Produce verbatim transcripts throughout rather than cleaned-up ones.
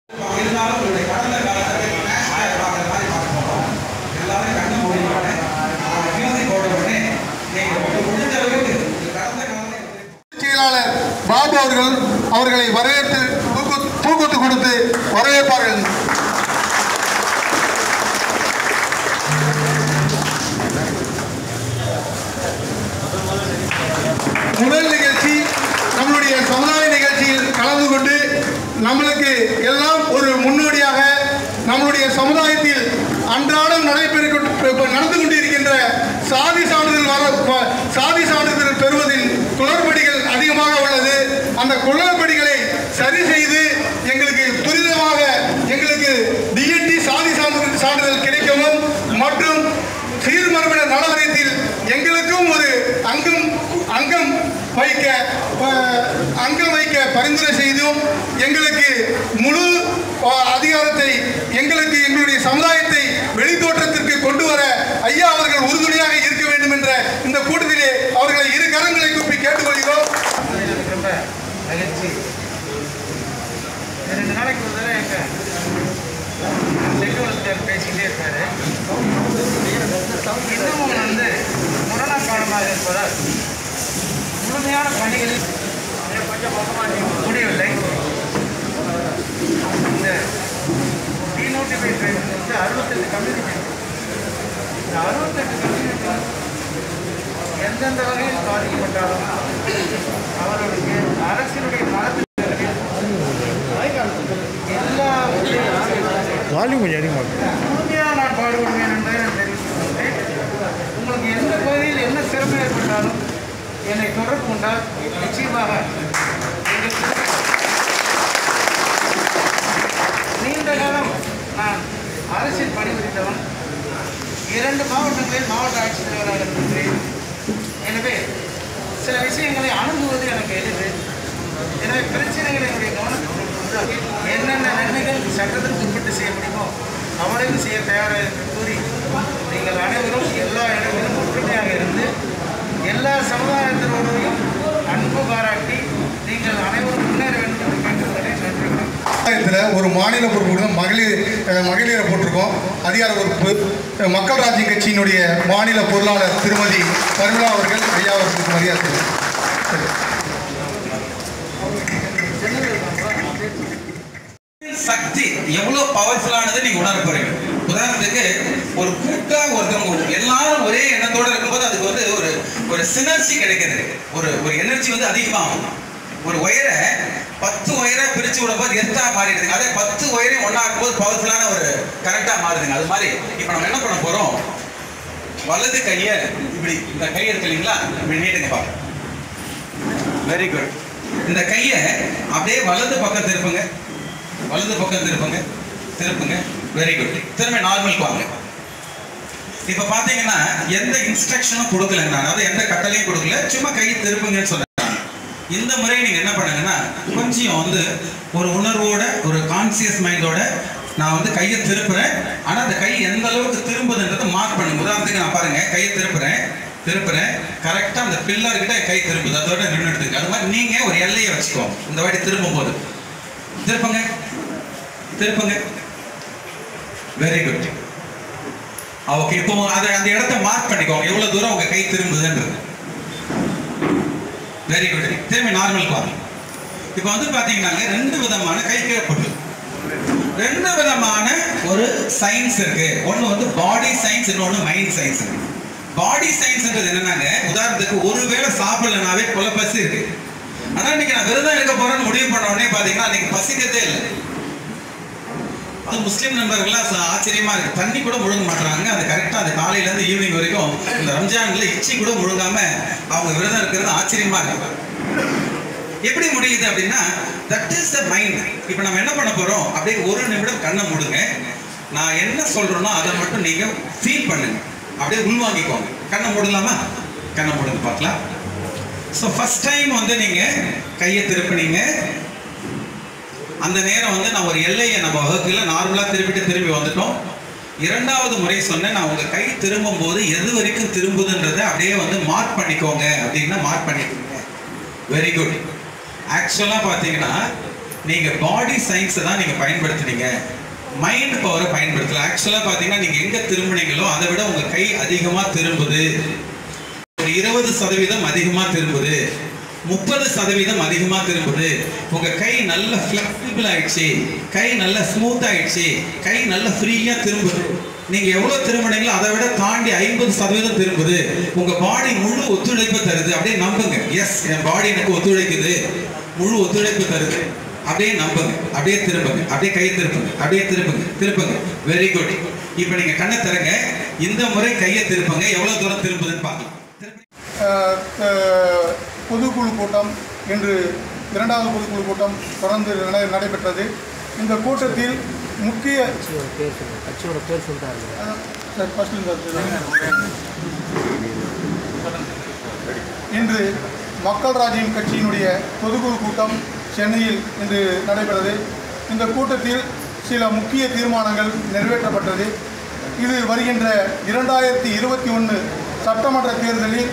செயலாளர் பாபு அவர்கள் அவர்களை வரவேற்று தூக்கத்து கொடுத்து வரவேற்பார்கள். முதல் நிகழ்ச்சி நம்மளுடைய சமுதாய நிகழ்ச்சியில் கலந்து கொண்டு நம்மளுக்கு எல்லாம் ஒரு முன்னோடியாக நம்மளுடைய சமுதாயத்தில் அன்றாடம் நடைபெற நடந்து கொண்டிருக்கின்ற சாதி சான்றிதழ் வர சாதி சான்றிதழ் பெறுவதில் குளறுபடிகள் அதிகமாக உள்ளது. அந்த குளறுபடிகளை சரி செய்து எங்களுக்கு துரிதமாக எங்களுக்கு டிஎன்டி சாதி சான்றிதழ் சான்றிதழ் கிடைக்கவும் மற்றும் சீர்மரபினர் நலவாரியத்தில் எங்களுக்கும் ஒரு அங்கம் அங்கம் வைக்க அங்கம் வைக்க பரிந்துரை செய்தும் எங்களுக்கு முழு அதிகாரத்தை எங்களுக்கு எங்களுடைய சமுதாயத்தை வெளித்தோற்றத்திற்கு கொண்டு வர ஐயா அவர்கள் உறுதுணையாக இருக்க வேண்டும் என்ற இந்த கூட்டத்திலே அவர்களை இரு கரங்களை கூப்பி கேட்டுக்கொள்கிறோம். ரெண்டு நாளைக்கு ஒரு தடவை எங்க செல்வத்தில் பேசிக்கிட்டே இருக்காரு. இன்னமும் வந்து கொரோனா காலமாக இருப்பதால் முழுமையான பணிகளில் முடியவில்லை. இந்த டீநோட்டிஃபைட் வந்து அறுபத்தெட்டு கம்யூனிட்டி இந்த அறுபத்தெட்டு கம்யூனிட்டி எந்தெந்த வகையில் பாதிக்கப்பட்டாலும் அவர்களுக்கு அரசினுடைய நலத்திட்டங்களில் எல்லா முழுமையாக நான் பாடுபடுவேன் என்பதை நான் தெரிவித்துள்ளேன். உங்களுக்கு எந்த பகுதியில் என்ன சிரமம் ஏற்பட்டாலும் என்னை தொடர்பு கொண்டால் நிச்சயமாக நீண்ட காலம் நான் அரசியல் பணிபுரிந்தவன். இரண்டு மாவட்டங்களில் மாவட்ட ஆட்சித்தலைவராக இருக்கின்றேன். எனவே சில விஷயங்களை அணுகுவது எனக்கு எளிது. எனவே பிரச்சனைகளை என்னுடைய கவனத்தில் என்னென்ன நன்மைகள் சட்டத்திற்கு உட்பட்டு செய்ய முடியுமோ அவரையும் செய்ய தயாராக என்று கூறி நீங்கள் அனைவரும் எல்லா இடங்களிலும் ஒற்றுமையாக இருந்து எல்லா சமுதாயத்தினரோடையும் அன்பு பாராட்டி நீங்கள் அனைவரும் முன்னேற வேண்டும் என்று கேட்டுக்கொண்டே நன்றி. ஒரு மாநில பொறுப்பு மகளிர் மகளிரை போட்டிருக்கோம். அதிகார பொறுப்பு மக்கள் ராஜ்யம் கட்சியினுடைய மாநில பொருளாளர் திருமதி பர்மிளா அவர்கள் ஐயா அவர்களுக்கு மரியாதை. சக்தி எவ்வளவு பவர்ஃபுல்லானது நீங்க உணர போறீங்க. உதாரணத்துக்கு ஒரு கூட்டா ஒருத்தவங்க எல்லாரும் ஒரே எண்ணத்தோட இருக்கும்போது அதுக்கு வந்து ஒரு ஒரு சினர்ஜி கிடைக்கிறது. ஒரு ஒரு எனர்ஜி வந்து அதிகமாகும். ஒரு ஒயரை பத்து ஒயரை பிரிச்சு விடும்போது எத்தா மாறிடுதுங்க. அதே பத்து ஒயரையும் ஒன்னா இருக்கும்போது பவர்ஃபுல்லான ஒரு கரெக்டா மாறுதுங்க. அது மாதிரி இப்ப நம்ம என்ன பண்ண போறோம், வலது கைய இப்படி இந்த கை இருக்கு இல்லைங்களா, இப்படி நீட்டுங்க பாருங்க. Very good. இந்த கைய அப்படியே வலது பக்கம் திருப்புங்க, வலது பக்கம் திருப்புங்க, திருப்புங்க. Very good. திரும்ப நார்மலுக்கு வாங்க. இப்ப பாத்தீங்கன்னா எந்த இன்ஸ்ட்ரக்ஷனும் கொடுக்கல, நான் அதை எந்த கட்டளையும் கொடுக்கல, சும்மா கையை திருப்புங்கன்னு சொன்னேன். இந்த முறை நீங்க என்ன பண்ணுங்கன்னா கொஞ்சம் வந்து ஒரு உணர்வோட ஒரு கான்சியஸ் மைண்டோட நான் வந்து கையை திருப்புறேன். ஆனா அந்த கை எந்த அளவுக்கு திரும்புதுன்றதை மார்க் பண்ணுங்க. உதாரணத்துக்கு நான் பாருங்க, கையை திருப்புறேன் திருப்புறேன் கரெக்டா அந்த பில்லர் கிட்ட கை திரும்புது, அதோட நின்று எடுத்துக்க. அது மாதிரி நீங்க ஒரு எல்லையை வச்சுக்கோங்க. இந்த வாட்டி திரும்பும் போது திருப்புங்க திருப்புங்க. Very good. ஓகே, இப்போ அதை அந்த இடத்த மார்க் பண்ணிக்கோங்க, எவ்வளவு தூரம் உங்க கை திரும்புதுன்றது. Very good. திரும்பி நார்மலுக்கு வாங்க. இப்போ வந்து பாத்தீங்கன்னா ரெண்டு விதமான கை கீழப்பட்டு ரெண்டு விதமான ஒரு சயின்ஸ் இருக்கு. ஒன்னு வந்து பாடி சயின்ஸ், இன்னொன்னு மைண்ட் சயின்ஸ் இருக்கு. பாடி சயின்ஸ்ன்றது என்னன்னாங்க, உதாரணத்துக்கு ஒருவேளை சாப்பிடலனாவே கொலை பசி இருக்கு. ஆனா இன்னைக்கு நான் விரதம் எடுக்க போறேன்னு முடிவு பண்ண உடனே பாத்தீங்கன்னா அன்னைக்கு பசிக்கிறதே இல்லை. அது முஸ்லீம் நண்பர்கள்லாம் ஆச்சரியமா இருக்கு, தண்ணி கூட முழுங்க மாட்டாங்க. அது கரெக்டா அந்த காலையில இருந்து ஈவினிங் வரைக்கும் இந்த ரம்ஜான்ல இச்சி கூட முழுங்காம அவங்க விரதம் இருக்கிறது ஆச்சரியமா இருக்கு. எப்படி முடியுது அப்படின்னா தட் இஸ் த மைண்ட். இப்போ நம்ம என்ன பண்ண போறோம், அப்படியே ஒரு நிமிடம் கண்ணை மூடுங்க. நான் என்ன சொல்றேனோ அதை மட்டும் நீங்க ஃபீல் பண்ணுங்க, அப்படியே உள்வாங்கிக்கோங்க. கண்ணை மூடலாமா? கண்ணை மூடுங்க பார்க்கலாம். ஸோ ஃபர்ஸ்ட் டைம் வந்து நீங்க கையை திருப்பினீங்க, அந்த நேரம் வந்து நான் ஒரு எல்லையை நம்ம வகுக்கல, நார்மலா திருப்பிட்டு திரும்பி வந்துட்டோம். இரண்டாவது முறை சொன்னேன், நான் உங்க கை திரும்பும் போது எது வரைக்கும் திரும்புதுன்றதை அப்படியே வந்து மார்க் பண்ணிக்கோங்க அப்படின்னா மார்க் பண்ணிக்கோங்க. Very good. ஆக்சுவலா பாத்தீங்கன்னா நீங்கள் பாடி சயின்ஸை தான் நீங்கள் பயன்படுத்துனீங்க, மைண்ட் பவரை பயன்படுத்தல. ஆக்சுவலாக பார்த்தீங்கன்னா நீங்கள் எங்கே திரும்பினீங்களோ அதை விட உங்கள் கை அதிகமாக திரும்புது, ஒரு இருபது சதவீதம் அதிகமாக திரும்புது, முப்பது சதவீதம் அதிகமாக திரும்புது. உங்கள் கை நல்ல ஃப்ளெக்சிபிள் ஆயிடுச்சு, கை நல்ல ஸ்மூத் ஆயிடுச்சு, கை நல்ல ஃப்ரீயாக திரும்புது. நீங்க எவ்வளவு திரும்பினீங்களோ அதை விட தாண்டி ஐம்பது சதவீதம் திரும்புது. உங்க பாடி முழு ஒத்துழைப்பு தருது. அப்படியே நம்புங்க. எஸ், என் பாடி எனக்கு ஒத்துழைக்குது, முழு ஒத்துழைப்பு தருது. அப்படியே நம்புங்க, அப்படியே திரும்புங்க, அப்படியே கை திருப்புங்க, அப்படியே திருப்புங்க, திருப்புங்க. Very good. இப்போ நீங்க கண்ணை திறங்க. இந்த முறை கையை திருப்புங்க. எவ்வளவு தூரம் திரும்புதுன்னு பார்க்கலாம். பொதுக்குழு கூட்டம் இன்று இரண்டாவது பொதுக்குழு கூட்டம் தொடர்ந்து நடைபெற்றது. இந்த கூட்டத்தில் முக்கிய கட்சியோட பேர் சொல்றாங்க. இன்று மக்கள் ராஜ்யம் கட்சியினுடைய பொதுக்குழு கூட்டம் சென்னையில் இன்று நடைபெற்றது. இந்த கூட்டத்தில் சில முக்கிய தீர்மானங்கள் நிறைவேற்றப்பட்டது. இது வருகின்ற இரண்டாயிரத்தி இருபத்தி ஒன்று சட்டமன்ற தேர்தலில்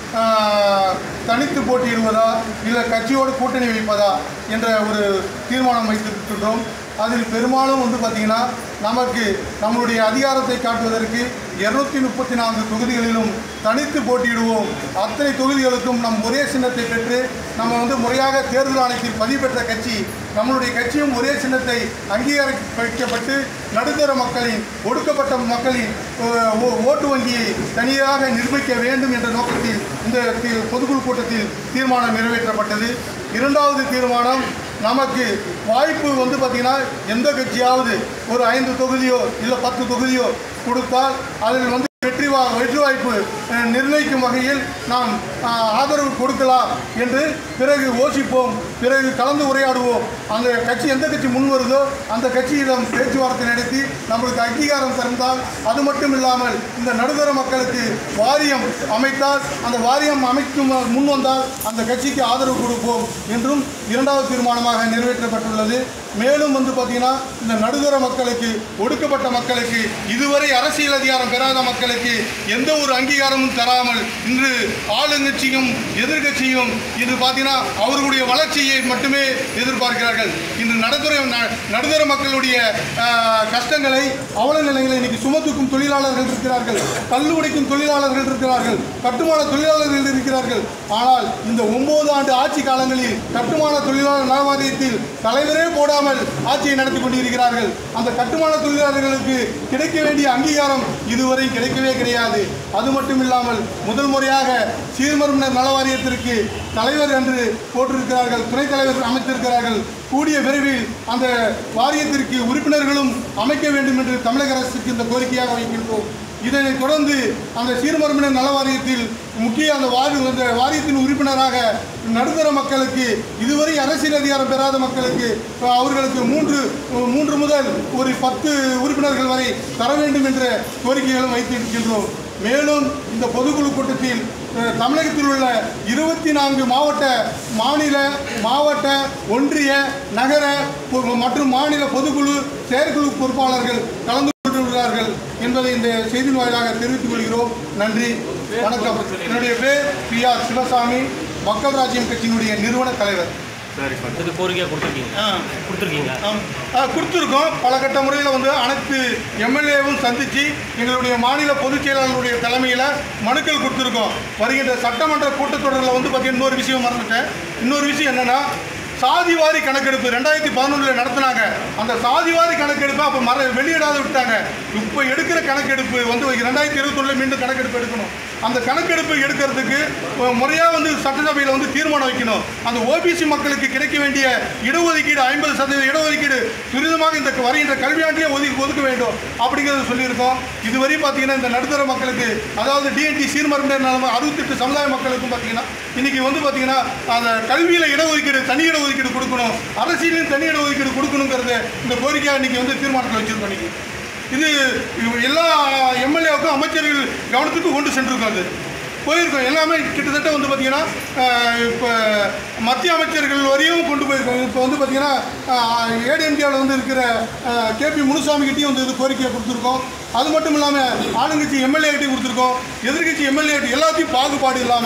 தனித்து போட்டியிடுவதா இல்லை கட்சியோடு கூட்டணி வைப்பதா என்ற ஒரு தீர்மானம் வைத்திருக்கின்றோம். அதில் பெரும்பாலும் வந்து பார்த்திங்கன்னா நமக்கு நம்மளுடைய அதிகாரத்தை காட்டுவதற்கு இருநூத்தி முப்பத்தி நான்கு தொகுதிகளிலும் தனித்து போட்டியிடுவோம். அத்தனை தொகுதிகளுக்கும் நம் ஒரே சின்னத்தை பெற்று நம்ம வந்து முறையாக தேர்தல் ஆணையத்தில் பதிவு பெற்ற கட்சி. நம்மளுடைய கட்சியும் ஒரே சின்னத்தை அங்கீகரிக்கப்பட்டு நடுத்தர மக்களின், ஒடுக்கப்பட்ட மக்களின் ஓட்டு வங்கியை தனியாக நிர்மிக்க வேண்டும் என்ற நோக்கத்தில் இந்த பொதுக்குழு கூட்டத்தில் தீர்மானம் நிறைவேற்றப்பட்டது. இரண்டாவது தீர்மானம், நமக்கு வாய்ப்பு வந்து பார்த்திங்கன்னா எந்த கட்சியாவது ஒரு ஐந்து தொகுதியோ இல்லை பத்து தொகுதியோ கொடுத்தால் அதில் வந்து வெற்றி வா வெற்றி வாய்ப்பு நிர்ணயிக்கும் வகையில் நாம் ஆதரவு கொடுக்கலாம் என்று பிறகு யோசிப்போம், பிறகு கலந்து உரையாடுவோம். அந்த கட்சி எந்த கட்சி முன் வருதோ அந்த கட்சியிடம் பேச்சுவார்த்தை நடத்தி நம்மளுக்கு அங்கீகாரம் தந்தால், அது மட்டும் இல்லாமல் இந்த நடுத்தர மக்களுக்கு வாரியம் அமைத்தால், அந்த வாரியம் அமைக்கும் முன் வந்தால் அந்த கட்சிக்கு ஆதரவு கொடுப்போம் என்றும் இரண்டாவது தீர்மானமாக நிறைவேற்றப்பட்டுள்ளது. மேலும் வந்து பார்த்திங்கன்னா இந்த நடுத்தர மக்களுக்கு, ஒடுக்கப்பட்ட மக்களுக்கு, இதுவரை அரசியல் அதிகாரம் பெறாத மக்களுக்கு எந்த ஒரு அங்கீகாரமும் தராமல் இன்று ஆளுங்கட்சியும் எதிர்கட்சியும் இன்று பார்த்தீங்கன்னா அவர்களுடைய வளர்ச்சியை மட்டுமே எதிர்பார்க்கிறார்கள். இன்று நடுத்தர நடுத்தர மக்களுடைய கஷ்டங்களை, அவல நிலைகளை இன்னைக்கு சுமத்துக்கும் தொழிலாளர்கள் இருக்கிறார்கள், கல்லு உடைக்கும் தொழிலாளர்கள் இருக்கிறார்கள், கட்டுமான தொழிலாளர்கள் இருக்கிறார்கள். ஆனால் இந்த ஒன்பது ஆண்டு ஆட்சி காலங்களில் கட்டுமான தொழிலாளர் நல வாரியத்தில் தலைவரே போடாமல் ஆட்சியை நடத்தி கொண்டிருக்கிறார்கள். அந்த கட்டுமான தொழிலாளர்களுக்கு கிடைக்க வேண்டிய அங்கீகாரம் இதுவரை கிடைக்கவே கிடையாது. அது மட்டும் இல்லாமல் முதல் முறையாக சீர்மரபினர் நல வாரியத்திற்கு தலைவர் என்று போட்டிருக்கிறார்கள், துணைத் தலைவர் அமைத்திருக்கிறார்கள். கூடிய விரைவில் அந்த வாரியத்திற்கு உறுப்பினர்களும் அமைக்க வேண்டும் என்று தமிழக அரசுக்கு இந்த கோரிக்கையாக வைக்கின்றோம். இதனைத் தொடர்ந்து அந்த சீர்மரபினர் நல வாரியத்தில் முக்கிய அந்த வாரி அந்த வாரியத்தின் உறுப்பினராக நடுத்தர மக்களுக்கு, இதுவரை அரசியல் அதிகாரம் பெறாத மக்களுக்கு அவர்களுக்கு மூன்று மூன்று முதல் ஒரு பத்து உறுப்பினர்கள் வரை தர வேண்டும் என்ற கோரிக்கைகளும் வைத்திருக்கின்றோம். மேலும் இந்த பொதுக்குழு கூட்டத்தில் தமிழகத்தில் உள்ள இருபத்தி நான்கு மாவட்ட, மாநில, மாவட்ட, ஒன்றிய, நகர மற்றும் மாநில பொதுக்குழு செயற்குழு பொறுப்பாளர்கள் கலந்து கொண்டுள்ளார்கள் என்பதை இந்த செய்தி வாயிலாக தெரிவித்துக் கொள்கிறோம். நன்றி, வணக்கம். என்னுடைய பேர் பி ஆர் சிவசாமி, மக்கள் ராஜ்யம் கட்சியினுடைய நிறுவன தலைவர். சரி, இது கோரிக்கையாக கொடுத்துருக்கீங்க? ஆ கொடுத்துருக்கீங்க. ஆ கொடுத்துருக்கோம். பல கட்ட முறையில் வந்து அனைத்து எம்எல்ஏவும் சந்தித்து எங்களுடைய மாநில பொதுச் செயலாளருடைய தலைமையில் மனுக்கள் கொடுத்துருக்கோம். வருகின்ற சட்டமன்ற கூட்டத்தொடரில் வந்து பார்த்தீங்கன்னா இன்னொரு விஷயம் மறந்துட்டேன். இன்னொரு விஷயம் என்னென்னா, சாதிவாரி கணக்கெடுப்பு ரெண்டாயிரத்தி பதினொன்றில் நடத்தினாங்க. அந்த சாதிவாரி கணக்கெடுப்பை அப்போ மற வெளியிடாத விட்டாங்க. இப்போ எடுக்கிற கணக்கெடுப்பு வந்து ரெண்டாயிரத்தி இருபத்தொன்னில் மீண்டும் கணக்கெடுப்பு எடுக்கணும். அந்த கணக்கெடுப்பு எடுக்கிறதுக்கு முறையாக வந்து சட்டசபையில் வந்து தீர்மானம் வைக்கணும். அந்த ஓபிசி மக்களுக்கு கிடைக்க வேண்டிய இடஒதுக்கீடு ஐம்பது சதவீத இடஒதுக்கீடு துரிதமாக இந்த வருகின்ற கல்வியாண்டிலே ஒதுக்கி ஒதுக்க வேண்டும் அப்படிங்கிறத சொல்லியிருக்கோம். இதுவரை பார்த்தீங்கன்னா இந்த நடுத்தர மக்களுக்கு, அதாவது டிஎன்டி சீர்மரபினர் நல அறுபத்தெட்டு சமுதாய மக்களுக்கும் பார்த்தீங்கன்னா இன்றைக்கி வந்து பார்த்தீங்கன்னா அந்த கல்வியில் இடஒதுக்கீடு, தனி இடஒதுக்கீடு கொடுக்கணும், அரசியலையும் தனி இடஒதுக்கீடு கொடுக்கணுங்கிறத இந்த கோரிக்கையாக இன்றைக்கி வந்து தீர்மானத்தில் வச்சுருக்கோம். இன்றைக்கி இது எல்லா எம்எல்ஏவுக்கும் அமைச்சர்கள் கவனத்துக்கு கொண்டு சென்றிருக்காது போயிருக்கோம். எல்லாமே கிட்டத்தட்ட வந்து பார்த்திங்கன்னா இப்போ மத்திய அமைச்சர்கள் வரையும் கொண்டு போயிருக்கோம். இப்போ வந்து பார்த்திங்கன்னா ஏடிஎம்கேவில் வந்து இருக்கிற கேபி முனுசாமிகிட்டையும் வந்து இது கோரிக்கையை கொடுத்துருக்கோம். அது மட்டும் இல்லாமல் ஆளுங்கட்சி எம்எல்ஏ கிட்டையும் கொடுத்துருக்கோம், எதிர்கட்சி எம்எல்ஏ கிட்ட எல்லாத்தையும் பாகுபாடு இல்லாமல்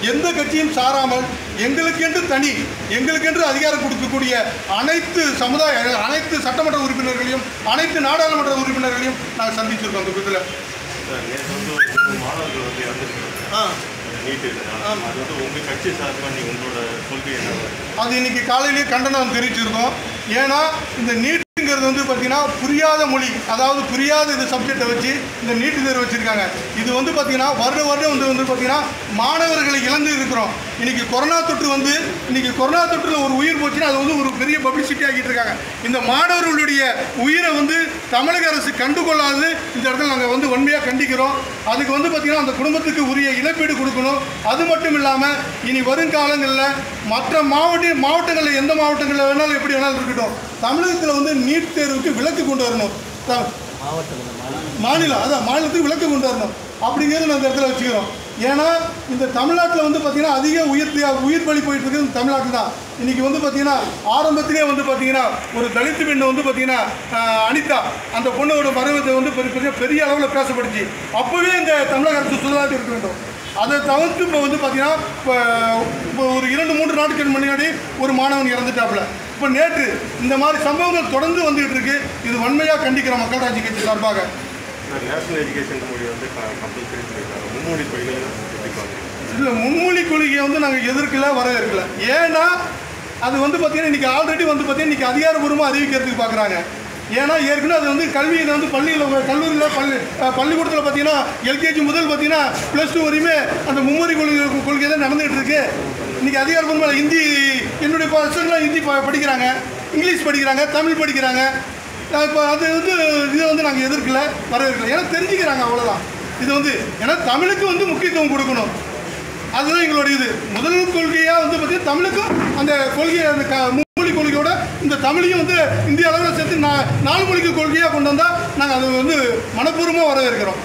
எந்த கட்சியும் சாராமல் எங்களுக்கென்று தனி எங்களுக்கென்று அதிகாரம் கொடுக்கக்கூடிய அனைத்து சமுதாய அனைத்து சட்டமன்ற உறுப்பினர்களையும் அனைத்து நாடாளுமன்ற உறுப்பினர்களையும் நாங்கள் சந்திச்சிருக்கோம் அந்த இதில். மாணவர்கள் வந்து இறந்துருக்காங்க. ஆ நீட்டு அது வந்து உங்கள் கட்சி சார்பாக நீங்கள் உங்களோட கொள்கை என்ன? அது இன்னைக்கு காலையிலேயே கண்டனம் தெரிவிச்சிருக்கோம். ஏன்னா இந்த நீட்டுங்கிறது வந்து பார்த்தீங்கன்னா புரியாத மொழி, அதாவது புரியாத இது சப்ஜெக்டை வச்சு இந்த நீட்டு தேர்வு வச்சுருக்காங்க. இது வந்து பார்த்தீங்கன்னா வருட வருடம் வந்து வந்து பார்த்தீங்கன்னா மாணவர்களை இழந்து இருக்கிறோம். இன்னைக்கு கொரோனா தொற்று வந்து இன்னைக்கு கொரோனா தொற்றில் ஒரு உயிர் போச்சுன்னா அது வந்து ஒரு பெரிய பப்ளிசிட்டி ஆகிட்டு இருக்காங்க. இந்த மாணவர்களுடைய உயிரை வந்து தமிழக அரசு கண்டுகொள்ளாது இந்த இடத்துல நாங்கள் வந்து வன்மையாக கண்டிக்கிறோம். அதுக்கு வந்து பார்த்தீங்கன்னா அந்த குடும்பத்துக்கு உரிய இழப்பீடு கொடுக்கணும். அது மட்டும் இல்லாமல் இனி வருங்காலங்களில் மற்ற மாவட்ட மாவட்டங்களில் எந்த மாவட்டங்களில் வேணாலும் எப்படி வேணாலும் இருக்கட்டும், தமிழகத்தில் வந்து நீட் தேர்வுக்கு விலக்கு கொண்டு வரணும். மாநிலம் அதான் மாநிலத்துக்கு விலக்கு கொண்டு வரணும் அப்படிங்கிறது நான் இந்த இடத்துல வச்சுக்கிறோம். ஏன்னா இந்த தமிழ்நாட்டில் வந்து பார்த்தீங்கன்னா அதிக உயிர் உயிர் பலி போயிட்டு இருக்குது தமிழ்நாட்டில் தான். இன்றைக்கி வந்து பார்த்தீங்கன்னா ஆரம்பத்திலே வந்து பார்த்தீங்கன்னா ஒரு தலித்து பெண்ணை வந்து பார்த்தீங்கன்னா அனிதா அந்த பொண்ணோட மறைவத்தை வந்து பெரிய பெரிய அளவில் பேசப்படுச்சு. அப்போவே இந்த தமிழக அரசு சுதாரித்து இருக்க வேண்டும். அதை தவிர்த்து இப்போ வந்து பார்த்தீங்கன்னா இப்போ இப்போ ஒரு இரண்டு மூன்று நாட்கள் முன்னாடி ஒரு மாணவன் இறந்துட்டாப்புல. இப்போ நேற்று இந்த மாதிரி சம்பவங்கள் தொடர்ந்து வந்துகிட்டு இருக்கு. இது வன்மையாக கண்டிக்கிற மக்கள் ராஜ்ய கட்சி சார்பாக. நேஷனல் எஜுகேஷன் மொழி வந்து கம்பல்சரி சொல்லியிருக்காங்க. மும்மொழி கொள்கை இல்லை, மும்மொழி கொள்கையை வந்து நாங்கள் எதிர்க்கல வரவேற்கல. ஏன்னா அது வந்து பார்த்தீங்கன்னா இன்றைக்கி ஆல்ரெடி வந்து பார்த்தீங்கன்னா இன்றைக்கி அதிகாரப்பூர்வமாக அறிவிக்கிறதுக்கு பார்க்குறாங்க. ஏன்னா ஏற்கனவே அது வந்து கல்வியில் வந்து பள்ளியில் கல்லூரியில் பள்ளி பள்ளிக்கூடத்தில் பார்த்தீங்கன்னா எல்கேஜி முதல் பார்த்தீங்கன்னா ப்ளஸ் டூ வரையுமே அந்த மும்மொழி கொள்கை கொள்கை தான் நடந்துகிட்டு இருக்கு. இன்றைக்கி அதிகாரப்பூர்வமாக ஹிந்தி என்னுடைய பசங்களாம் ஹிந்தி படிக்கிறாங்க, இங்கிலீஷ் படிக்கிறாங்க, தமிழ் படிக்கிறாங்க. இப்போ அது வந்து இதை வந்து நாங்கள் எதிர்க்கல வரவேற்கல. ஏன்னா தெரிஞ்சுக்கிறாங்க அவ்வளோதான். இது வந்து ஏன்னா தமிழுக்கு வந்து முக்கியத்துவம் கொடுக்கணும். அதுதான் எங்களுடைய இது முதல் கொள்கையாக வந்து பார்த்தீங்கன்னா தமிழுக்கும் அந்த கொள்கையை அந்த க மும்மொழி கொள்கையோட இந்த தமிழையும் வந்து இந்திய அளவில் சேர்த்து நா நாலு மொழிக்கு கொள்கையாக கொண்டு வந்தால் நாங்கள் அதை வந்து மனப்பூர்வமாக வரவேற்கிறோம்.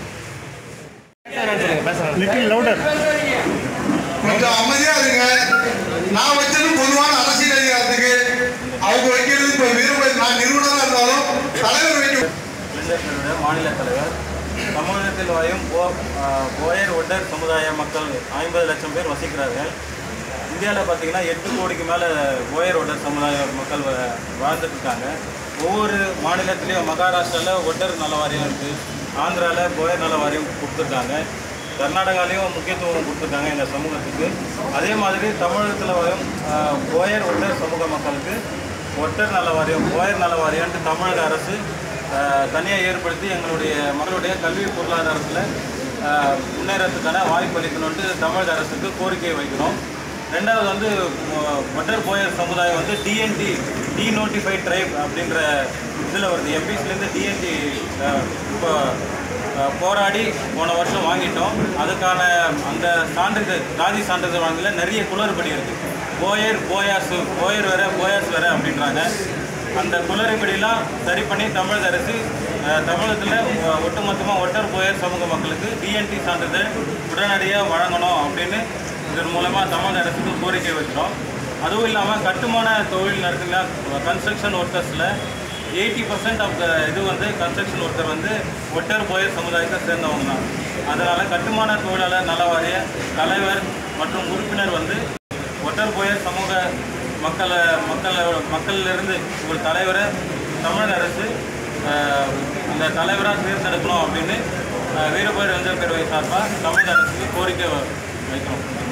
கொஞ்சம் அமைதியாக இருங்க. நான் வச்சது பொதுவான அரசியல் அதிகாரத்துக்கு அவங்க வைக்கிறது இப்போ வீரமணி நான் நிறுவனராக இருந்தாலும் தலைவர் வைக்க மாநில தலைவர் தமிழகத்தில் வாயும் போயர் ஒட்டர் சமுதாய மக்கள் ஐம்பது லட்சம் பேர் வசிக்கிறார்கள். இந்தியாவில் பார்த்தீங்கன்னா எட்டு கோடிக்கு மேலே போயர் ஒட்டர் சமுதாய மக்கள் வாழ்ந்துட்டு இருக்காங்க. ஒவ்வொரு மாநிலத்திலையும் மகாராஷ்டிராவில் ஒட்டர் நல வாரியம் இருக்குது, ஆந்திராவில் போயர் நல வாரியம் கொடுத்துருக்காங்க, கர்நாடகாலையும் முக்கியத்துவம் கொடுத்துருக்காங்க இந்த சமூகத்துக்கு. அதே மாதிரி தமிழகத்தில் வாயும் போயர் ஒட்டர் சமூக மக்களுக்கு ஒட்டர் நல வாரியம் போயர் நல வாரியம்ட்டு தமிழக அரசு தனியாக ஏற்படுத்தி எங்களுடைய மக்களுடைய கல்வி பொருளாதாரத்தில் முன்னேறத்துக்கான வாய்ப்பு அளிக்கணுன்ட்டு தமிழக அரசுக்கு கோரிக்கை வைக்கிறோம். ரெண்டாவது வந்து ஒட்டர் போயர் சமுதாயம் வந்து டிஎன்டி டி நோட்டிஃபைட் ட்ரைப் அப்படின்ற இதில் வருது. எம்பிசிலேருந்து டிஎன்டி இப்போ போராடி போன வருஷம் வாங்கிட்டோம். அதுக்கான அந்த சான்றிதழ் ஜாதி சான்றிதழ் வாங்கல நிறைய குளறுபடி இருக்குது. போயர் போயாசு போயர் வேற போயாஸ் வேற அப்படின்றாங்க. அந்த குளறுபடியெல்லாம் சரி பண்ணி தமிழக அரசு தமிழகத்தில் ஒட்டுமொத்தமாக ஒட்டர் போயர் சமூக மக்களுக்கு டிஎன்டி சான்றிதழ் உடனடியாக வழங்கணும் அப்படின்னு இதன் மூலமாக தமிழக அரசுக்கு கோரிக்கை வைக்கிறோம். அதுவும் இல்லாமல் கட்டுமான தொழில் நடக்குன்னா கன்ஸ்ட்ரக்ஷன் ஒர்க்கர்ஸில் எயிட்டி பர்சன்ட் ஆஃப் த இது வந்து கன்ஸ்ட்ரக்ஷன் ஒர்க்கர் வந்து ஒட்டர் போயர் சமுதாயத்தை சேர்ந்தவங்க தான். அதனால் கட்டுமான தொழிலாளர் நல வாரிய தலைவர் மற்றும் உறுப்பினர் வந்து ஒட்டர் போயர் சமூக மக்களை மக்கள் மக்களிலிருந்து ஒரு தலைவரை தமிழக அரசு அந்த தலைவராக தேர்ந்தெடுக்கணும் அப்படின்னு வீரபோயர் வெஞ்சல் பேரவை சார்பாக தமிழக அரசுக்கு கோரிக்கை வைக்கிறோம்.